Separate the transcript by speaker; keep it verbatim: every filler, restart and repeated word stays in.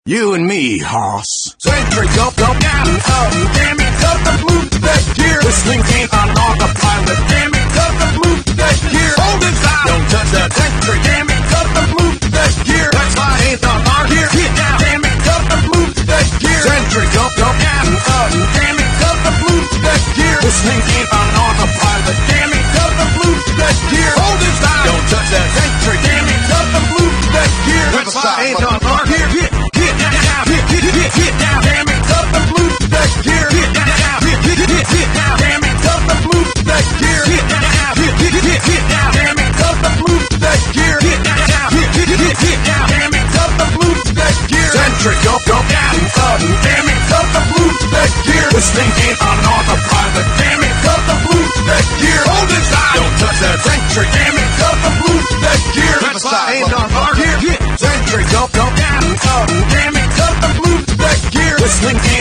Speaker 1: You and me, hoss. Century, go, go, down, up. Damn it, cut the move that gear. This thing ain't on autopilot. Damn it, cut the move that gear. Hold it down. Don't touch that century. Damn it, cut the move that gear. That's why I ain't on our gear. Get down. Damn it, cut the move that gear. Century, go, go, down, up. Damn it, cut the move that gear. This thing ain't on autopilot. Damn it, cut the move that gear. Hold it down. Don't touch that century. Damn it, cut the move that gear. That's why I ain't on our gear. Get, get down, get, get, get, get down. Damn it, cut the move that gear. Get down, get, get, get, get down. Damn it, cut the move that gear. Get down, get, get, get, get down. Damn it, cut the move that gear. Get down, get, get, get, get down. Damn it, cut the move that gear. Centric, go, go, down, up. Damn it, cut the move that gear. This thing ain't on autopilot. Damn it, cut the move that gear. Hold it down. Don't touch that centric. Damn it, cut the move that gear. That's why I ain't on our gear. Centric, go, go, down, up. Damn it, cut the move that gear. This thing ain't